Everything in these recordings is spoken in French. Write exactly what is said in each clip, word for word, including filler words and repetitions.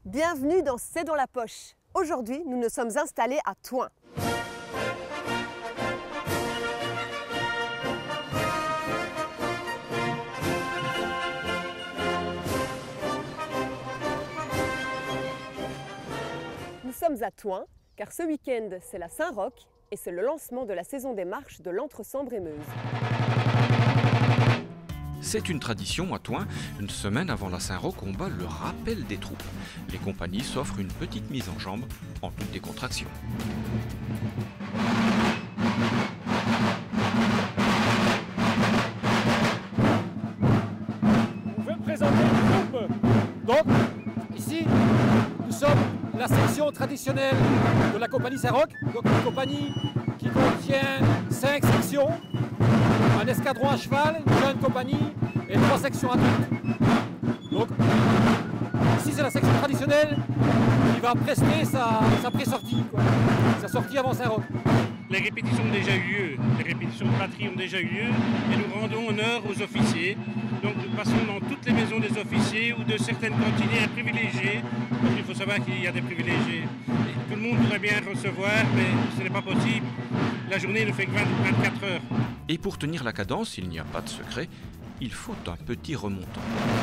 Bienvenue dans C'est dans la poche. Aujourd'hui, nous nous sommes installés à Thoin. Nous sommes à Thoin car ce week-end, c'est la Saint-Roch et c'est le lancement de la saison des marches de l'Entre-Sambre-et-Meuse. C'est une tradition à Thoin. Une semaine avant la Saint-Roch, on bat le rappel des troupes. Les compagnies s'offrent une petite mise en jambe en toute décontraction. On veut présenter une troupe. Donc, ici, nous sommes la section traditionnelle de la compagnie Saint-Roch. Donc, une compagnie qui contient cinq sections. Un escadron à cheval, une jeune compagnie et trois sections adultes. Donc, ici c'est la section traditionnelle qui va prester sa, sa pré-sortie, quoi. Sa sortie avant Saint-Roch. Les répétitions ont déjà eu lieu, les répétitions de patrie ont déjà eu lieu et nous rendons honneur aux officiers. Donc nous passons dans toutes les maisons des officiers ou de certaines cantinières privilégiées. Donc il faut savoir qu'il y a des privilégiés. Et tout le monde voudrait bien recevoir, mais ce n'est pas possible. La journée ne fait que vingt-quatre heures. Et pour tenir la cadence, il n'y a pas de secret, il faut un petit remontant.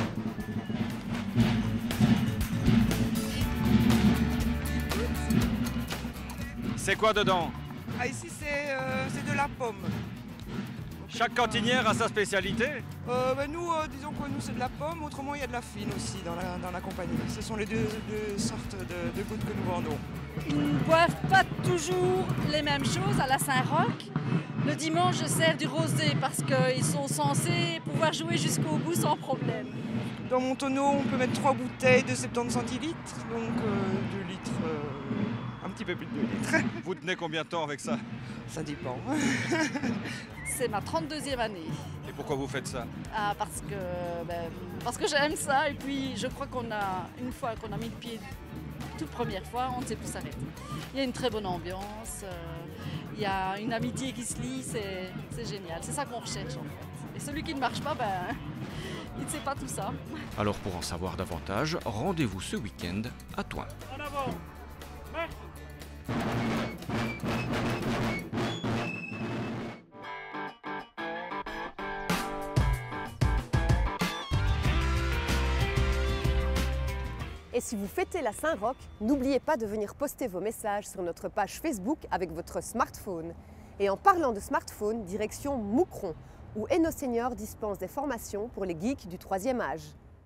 C'est quoi dedans? Ah, ici c'est euh, de la pomme. Chaque cantinière a sa spécialité? euh, bah, Nous, euh, disons que nous c'est de la pomme, autrement il y a de la fine aussi dans la, dans la compagnie. Ce sont les deux, deux sortes de, de gouttes que nous vendons. Ils ne boivent pas toujours les mêmes choses à la Saint-Roch. Le dimanche, je sers du rosé parce qu'ils sont censés pouvoir jouer jusqu'au bout sans problème. Dans mon tonneau, on peut mettre trois bouteilles de soixante-dix centilitres, donc euh, deux litres, euh, un petit peu plus de deux litres. Vous tenez combien de temps avec ça? Ça dépend. C'est ma trente-deuxième année. Et pourquoi vous faites ça? Ah, parce que, ben, parce que j'aime ça et puis je crois qu'on a, une fois qu'on a mis le pied toute première fois, on ne sait plus s'arrêter. Il y a une très bonne ambiance, euh, il y a une amitié qui se lie, c'est génial. C'est ça qu'on recherche en fait. Et celui qui ne marche pas, ben, il ne sait pas tout ça. Alors pour en savoir davantage, rendez-vous ce week-end à Thoin. En avant. Marche. Et si vous fêtez la Saint-Roch, n'oubliez pas de venir poster vos messages sur notre page Facebook avec votre smartphone. Et en parlant de smartphone, direction Moucron, où Eno Senior dispense des formations pour les geeks du troisième âge.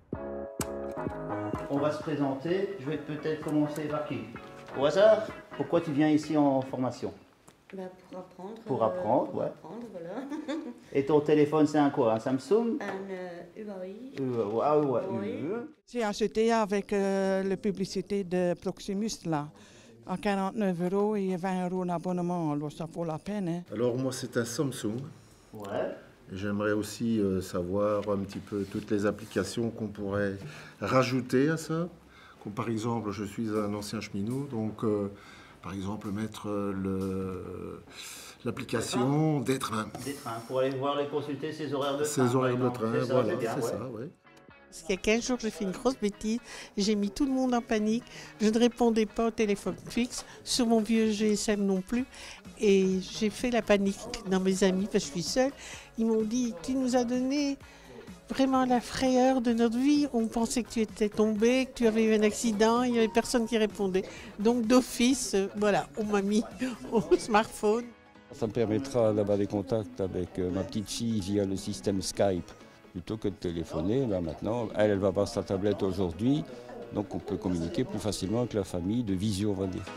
On va se présenter, je vais peut-être commencer par qui? Au hasard? Pourquoi tu viens ici en formation? Bah pour apprendre. Pour apprendre, euh, pour ouais. apprendre, voilà. Et ton téléphone, c'est un quoi? Un Samsung? Un euh, Huawei. Euh, ouais, ouais, Oui. euh. J'ai acheté avec euh, la publicité de Proximus là, à quarante-neuf euros et vingt euros d'abonnement, alors ça vaut la peine. Hein. Alors moi c'est un Samsung. Ouais. J'aimerais aussi euh, savoir un petit peu toutes les applications qu'on pourrait rajouter à ça. Comme par exemple, je suis un ancien cheminot, donc euh, par exemple mettre euh, l'application des trains. Des trains, pour aller voir et consulter ses horaires de train. Ses horaires de par train, exemple. voilà, bien, c'est ouais. ça, oui. Parce qu'il y a quinze jours, j'ai fait une grosse bêtise. J'ai mis tout le monde en panique. Je ne répondais pas au téléphone fixe, sur mon vieux G S M non plus. Et j'ai fait la panique dans mes amis, parce que je suis seule. Ils m'ont dit, tu nous as donné vraiment la frayeur de notre vie. On pensait que tu étais tombé, que tu avais eu un accident, il n'y avait personne qui répondait. Donc d'office, euh, voilà, on m'a mis au smartphone. Ça me permettra d'avoir des contacts avec euh, ma petite fille via le système Skype. Plutôt que de téléphoner, là maintenant, elle, elle va avoir sa tablette aujourd'hui, donc on peut communiquer plus facilement avec la famille, de visio, on va dire.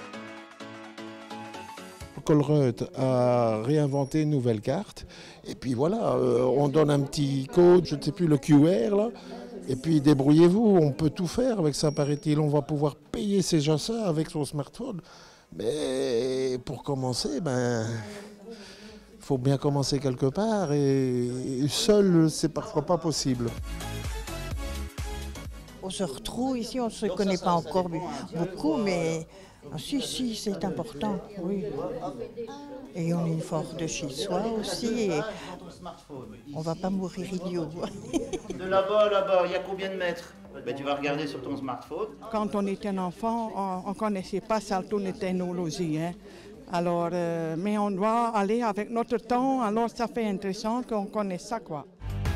Colruyt a réinventé une nouvelle carte, et puis voilà, euh, on donne un petit code, je ne sais plus, le Q R là, et puis débrouillez-vous, on peut tout faire avec ça, paraît-il, on va pouvoir payer ses achats avec son smartphone. Mais pour commencer, ben... il faut bien commencer quelque part et seul, c'est parfois pas possible. on se retrouve ici, on ne se connaît pas encore beaucoup, mais ah, si, si, c'est important, oui. Et on est fort de chez soi aussi, et on ne va pas mourir idiot. De là-bas, là-bas, il y a combien de mètres? Ben, tu vas regarder sur ton smartphone. Quand on était un enfant, on ne connaissait pas salto de technologie. Hein. Alors, euh, mais on doit aller avec notre temps, alors ça fait intéressant qu'on connaisse ça, quoi.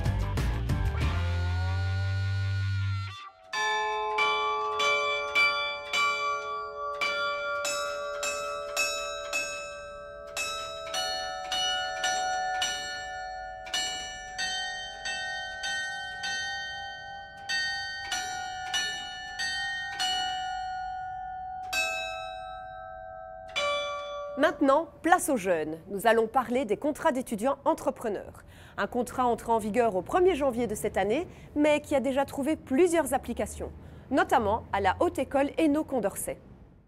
Maintenant, place aux jeunes. Nous allons parler des contrats d'étudiants entrepreneurs. Un contrat entré en vigueur au premier janvier de cette année, mais qui a déjà trouvé plusieurs applications, notamment à la Haute École Hainaut Condorcet.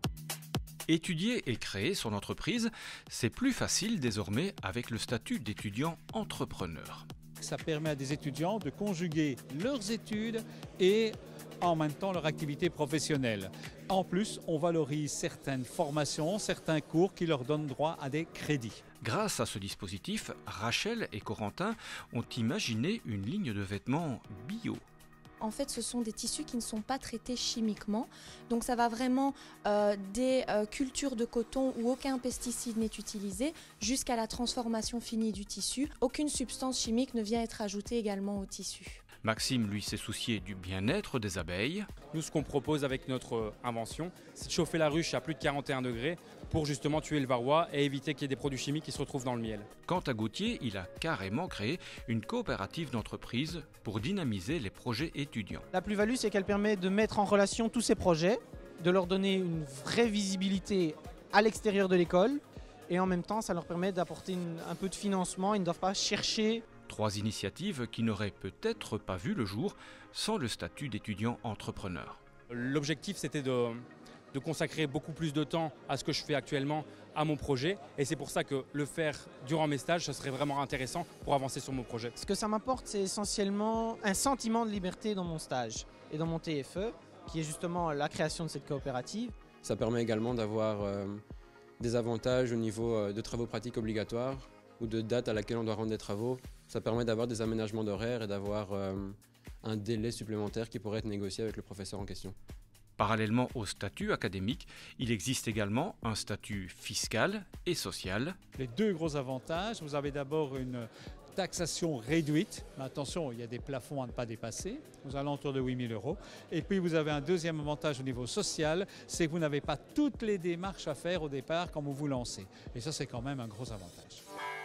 Étudier et créer son entreprise, c'est plus facile désormais avec le statut d'étudiant entrepreneur. Ça permet à des étudiants de conjuguer leurs études et en même temps leur activité professionnelle. En plus, on valorise certaines formations, certains cours qui leur donnent droit à des crédits. Grâce à ce dispositif, Rachel et Corentin ont imaginé une ligne de vêtements bio. En fait, ce sont des tissus qui ne sont pas traités chimiquement. Donc ça va vraiment euh, des euh, cultures de coton où aucun pesticide n'est utilisé jusqu'à la transformation finie du tissu. Aucune substance chimique ne vient être ajoutée également au tissu. Maxime, lui, s'est soucié du bien-être des abeilles. Nous, ce qu'on propose avec notre invention, c'est de chauffer la ruche à plus de quarante et un degrés pour justement tuer le varroa et éviter qu'il y ait des produits chimiques qui se retrouvent dans le miel. Quant à Gauthier, il a carrément créé une coopérative d'entreprise pour dynamiser les projets étudiants. La plus-value, c'est qu'elle permet de mettre en relation tous ces projets, de leur donner une vraie visibilité à l'extérieur de l'école et en même temps, ça leur permet d'apporter un peu de financement. Ils ne doivent pas chercher. Trois initiatives qui n'auraient peut-être pas vu le jour sans le statut d'étudiant entrepreneur. L'objectif, c'était de, de consacrer beaucoup plus de temps à ce que je fais actuellement, à mon projet. Et c'est pour ça que le faire durant mes stages, ce serait vraiment intéressant pour avancer sur mon projet. Ce que ça m'apporte, c'est essentiellement un sentiment de liberté dans mon stage et dans mon T F E, qui est justement la création de cette coopérative. Ça permet également d'avoir euh, des avantages au niveau euh, de travaux pratiques obligatoires ou de date à laquelle on doit rendre des travaux. Ça permet d'avoir des aménagements d'horaire et d'avoir euh, un délai supplémentaire qui pourrait être négocié avec le professeur en question. Parallèlement au statut académique, il existe également un statut fiscal et social. Les deux gros avantages, vous avez d'abord une taxation réduite. Mais attention, il y a des plafonds à ne pas dépasser, aux alentours de huit mille euros. Et puis vous avez un deuxième avantage au niveau social, c'est que vous n'avez pas toutes les démarches à faire au départ quand vous vous lancez. Et ça, c'est quand même un gros avantage.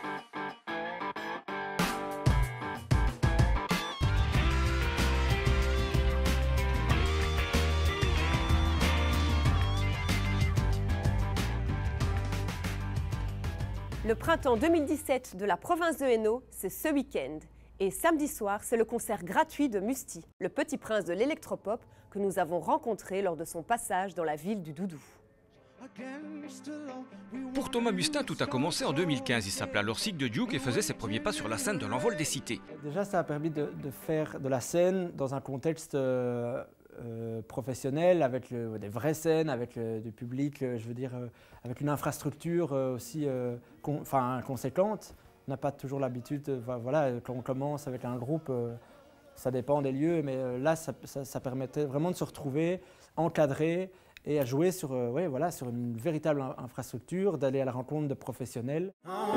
Le printemps deux mille dix-sept de la province de Hainaut, c'est ce week-end. Et samedi soir, c'est le concert gratuit de Musti, le petit prince de l'électropop que nous avons rencontré lors de son passage dans la ville du Doudou. Pour Thomas Mustin, tout a commencé en deux mille quinze. Il s'appelait alors Sick de Duke et faisait ses premiers pas sur la scène de l'envol des cités. Déjà, ça a permis de, de faire de la scène dans un contexte euh, euh, professionnel, avec le, des vraies scènes, avec le, du public, le, je veux dire, euh, avec une infrastructure euh, aussi euh, con, enfin, conséquente. On n'a pas toujours l'habitude, euh, voilà, quand on commence avec un groupe, euh, ça dépend des lieux, mais euh, là, ça, ça, ça permettait vraiment de se retrouver, encadré, et à jouer sur, euh, ouais, voilà, sur une véritable infrastructure, d'aller à la rencontre de professionnels.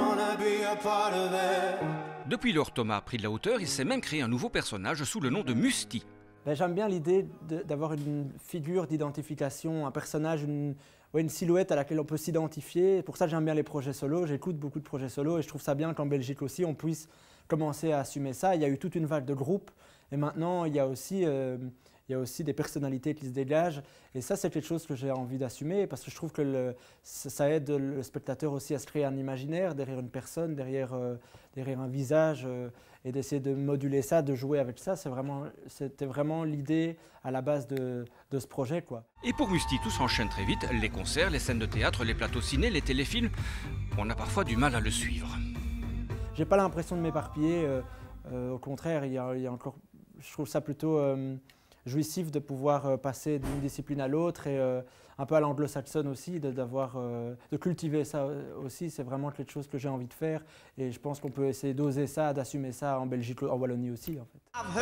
Depuis lors, Thomas a pris de la hauteur, il s'est même créé un nouveau personnage sous le nom de Musti. Ben, j'aime bien l'idée d'avoir une figure d'identification, un personnage, une, ouais, une silhouette à laquelle on peut s'identifier. Pour ça, j'aime bien les projets solo, j'écoute beaucoup de projets solo et je trouve ça bien qu'en Belgique aussi, on puisse commencer à assumer ça. Il y a eu toute une vague de groupes et maintenant, il y a aussi... Euh, Il y a aussi des personnalités qui se dégagent et ça c'est quelque chose que j'ai envie d'assumer parce que je trouve que le, ça aide le spectateur aussi à se créer un imaginaire derrière une personne, derrière, euh, derrière un visage euh, et d'essayer de moduler ça, de jouer avec ça. C'est vraiment, c'était vraiment l'idée à la base de, de ce projet, quoi. Et pour Musti, tout s'enchaîne très vite, les concerts, les scènes de théâtre, les plateaux ciné, les téléfilms, on a parfois du mal à le suivre. J'ai pas l'impression de m'éparpiller, euh, euh, au contraire, il y a, il y a encore, je trouve ça plutôt... Euh, jouissif de pouvoir euh, passer d'une discipline à l'autre et euh, un peu à l'anglo-saxonne aussi, de, d'avoir, euh, de cultiver ça aussi. C'est vraiment quelque chose que j'ai envie de faire et je pense qu'on peut essayer d'oser ça, d'assumer ça en Belgique, en Wallonie aussi en fait.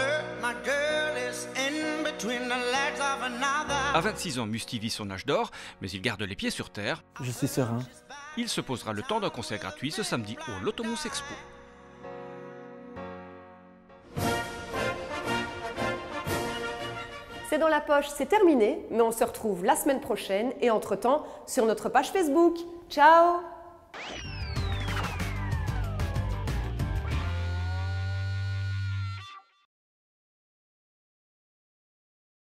À vingt-six ans, Musty vit son âge d'or, mais il garde les pieds sur terre. Je suis serein. Il se posera le temps d'un concert gratuit ce samedi au Lotomous Expo. C'est dans la poche, c'est terminé, mais on se retrouve la semaine prochaine et entre-temps sur notre page Facebook. Ciao!